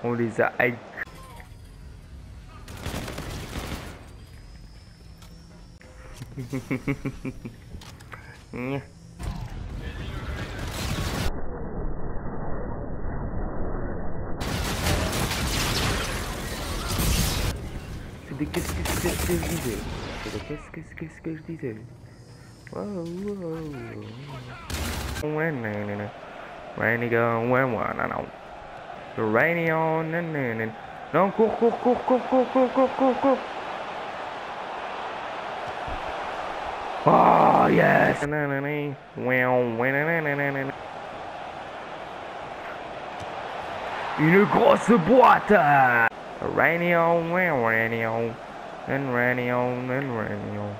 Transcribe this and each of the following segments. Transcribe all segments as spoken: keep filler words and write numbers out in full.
On les a hype. C'était qu'est-ce que qu'est-ce que je disais? C'était qu'est-ce qu'est-ce qu'est-ce que je disais? Wow, wow, wow. Rainy go, when one, I know. Rainy on, and then. Non, cours, cours, cours, cours, cours, cours, cours, cours, cours. Oh, yes! Une grosse boîte! Rainy on, rainy on, and rainy on, and rainy on.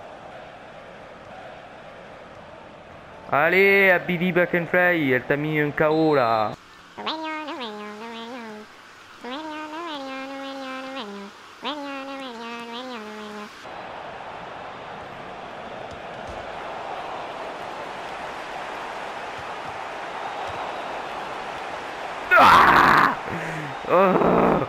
Allez, Happy Back and Fly, elle t'a mis un K O là. Ah oh.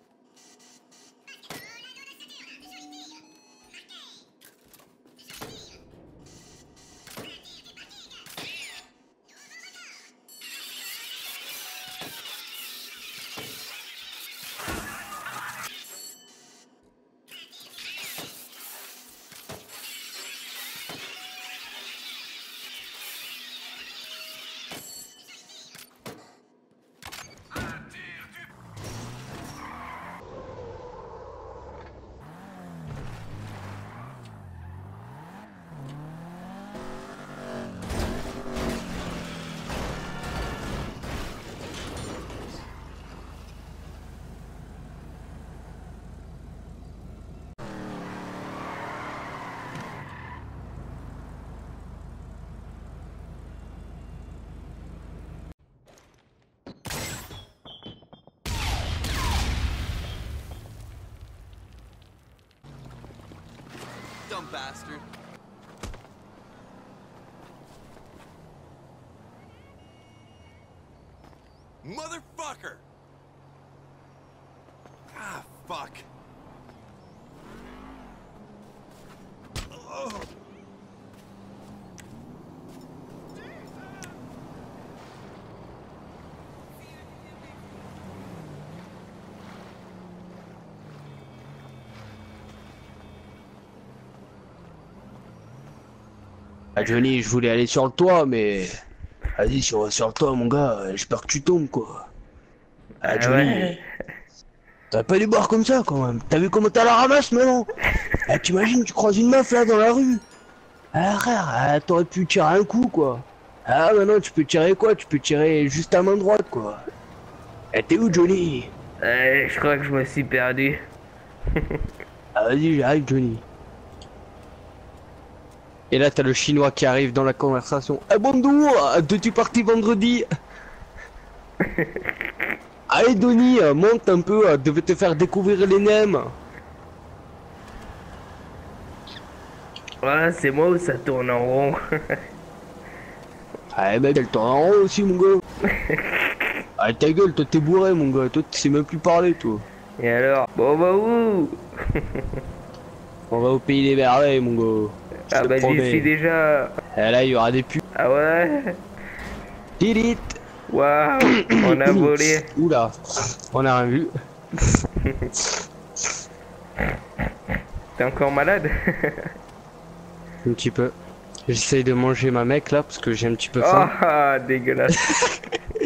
Dumb bastard. Motherfucker! Ah, fuck. Oh. Ah Johnny, je voulais aller sur le toit, mais... Vas-y, si on va sur le toit, mon gars, j'espère que tu tombes, quoi. Ah Johnny, Ouais. t'as pas dû boire comme ça, quand même. T'as vu comment t'as la ramasse, maintenant? Ah, t'imagines, tu croises une meuf, là, dans la rue. Ah, frère, ah, t'aurais pu tirer un coup, quoi. Ah, maintenant, tu peux tirer quoi? Tu peux tirer juste à main droite, quoi. Eh, t'es où, Johnny? Euh, je crois que je me suis perdu. Ah, vas-y, j'arrive, Johnny. Et là, t'as le chinois qui arrive dans la conversation. Eh, bonjour, t'es-tu parti vendredi? Allez, Donny, monte un peu, je vais te faire découvrir les nems. Voilà, c'est moi où ça tourne en rond. Ah, mec, elle tourne en rond aussi, mon gars. Ah, ta gueule, toi, t'es bourré, mon gars. Toi, tu sais même plus parler, toi. Et alors? Bon, bah où? On va au pays des merveilles, mon gars. Je Ah te bah j'y promets. suis déjà. Et là, il y aura des pubs. Ah ouais? Tilit. Waouh! On a volé. Oula, on a rien vu. T'es encore malade? Un petit peu. J'essaye de manger ma mec là parce que j'ai un petit peu faim. Ah, dégueulasse.